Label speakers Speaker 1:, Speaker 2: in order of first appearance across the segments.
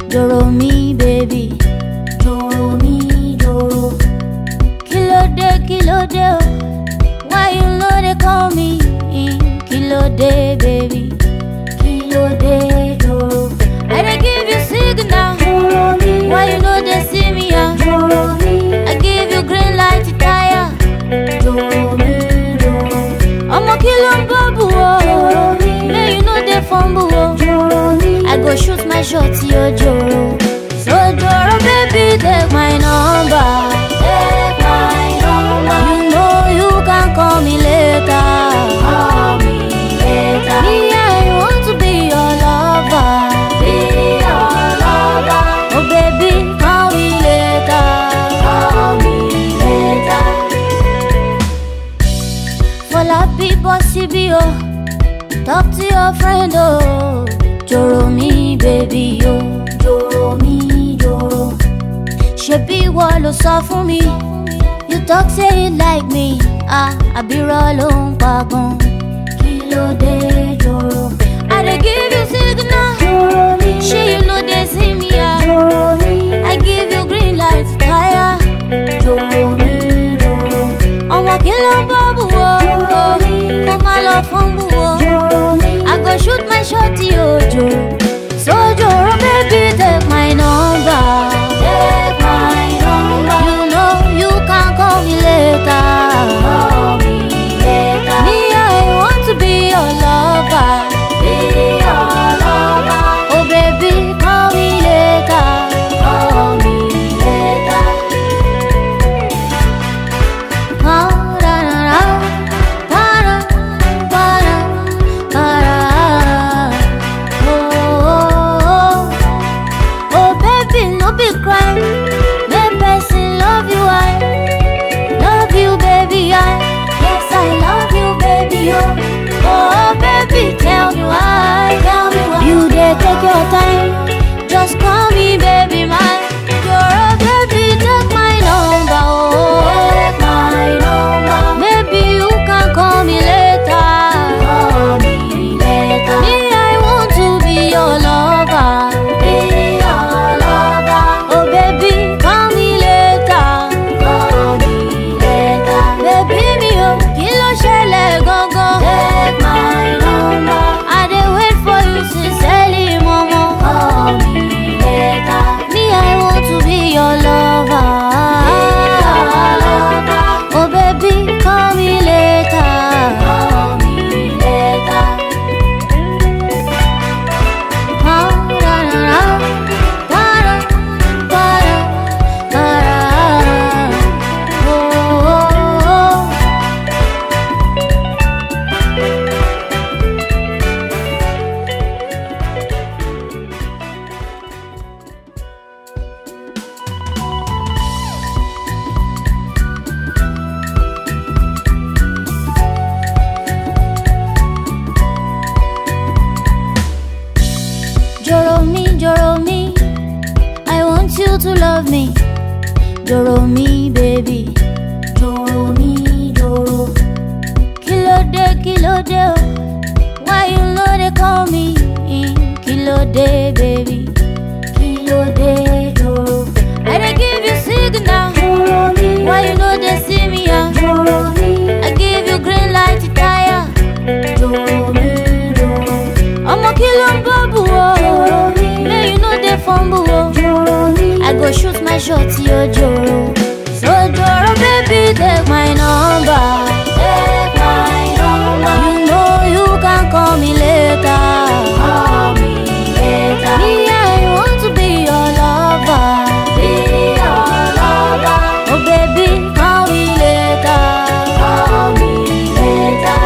Speaker 1: Joro mi baby, joro mi joro. Kilo de, why you know they call me? Kilo de baby, kilo de joro. I dey give you signal, joro mi. Why you know they see me? Joro mi. I give you green light to tire, joro mi joro. I'm a kilo babu, joro mi. May you know they fumble, joro mi. I go shoot my shot to your joro. So joro baby, take my number. Take my number. You know you can call me later. Call me later. Me, I want to be your lover. Be your lover. Oh baby, call me later. Call me later. For la people, CBO. Talk to your friend, oh. Joro mi baby, oh. Joro mi joro. Shebi what lo sọ fún mi. You talk say you like me. I be rolling pagon. Kilo de joro. I dey give you signal. Joro mi. She you know they see me. Joro mi. I give you green light fire. Joro mi joro. Ọmọ kilo babu wo. Joro mi. Kó má lọ fumble wo. Joro mi. I go shoot my shot to you, joro. So joro baby, take my number. Take my number. You know you can call me later. Call me later. Me, I want to be your lover. Be your lover. Oh baby, call me later. Call me later. Tell me why. You dare take your time. Just call me baby mine. You're a baby, take my number. Oh, take my number. Maybe you can call me later. Call me later. Me, I want to be your lover. Be your lover. Oh baby, call me later. Call me later. Baby mi o, kilo ṣẹlẹ̀ gangan. Take my number. I dey wait for you sincerely, mama. Call me later. Me, I want to be your lover. Be your lover. Oh baby, call me later. Call me later. Joro mi, I want you to love me. Joro mi baby, joro mi joro. Kilo de, oh. Why you know they call me? Kilo de baby, kilo de joro. I dey give you signal. Joro mi. Why you know they see me? Joro mi. I give you green light to tire. Joro mi joro. Ọmọ kilo babu wo. Joro mi. May you know they fumble wo. Joro mi. I go shoot my shot to your joro. So joro baby, take my number. Take my number. You know you can call me later. Call me later. Me, I want to be your lover. Be your lover. Oh baby, call me later. Call me later.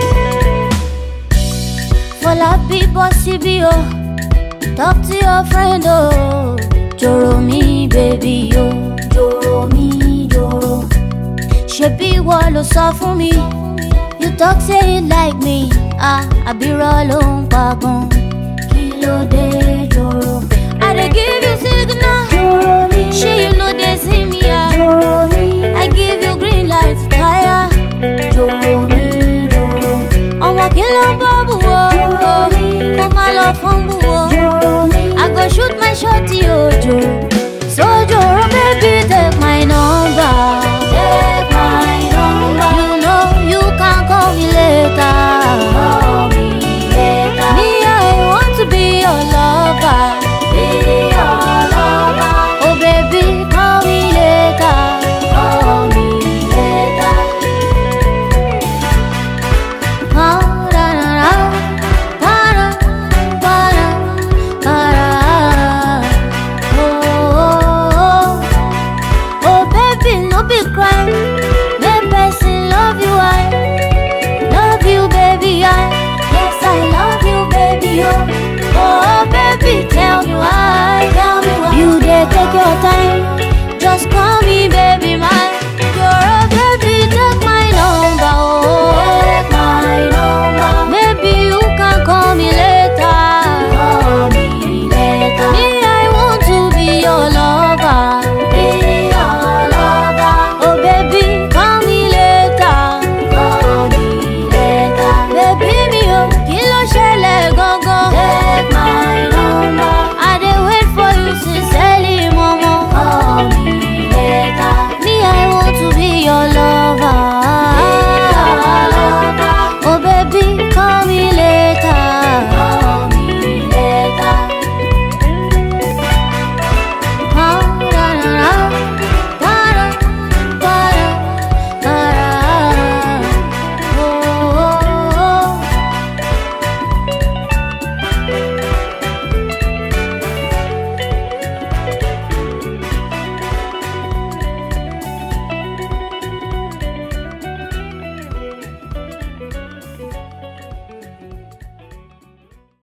Speaker 1: For la people, CBO. Talk to your friend, oh. Joro mi baby, oh. Joro mi joro. Shebi what lo sọ fún mi. You talk say you like me. I be rolling pagon. Kilo de joro. I dey give you signal. Joro mi. She you know they see me. Joro mi. I give you green light fire. Joro mi joro. Ọmọ kilo babu wo. Joro mi. Kó má lọ fumble wo. Joro mi. I go shoot my shot. joro.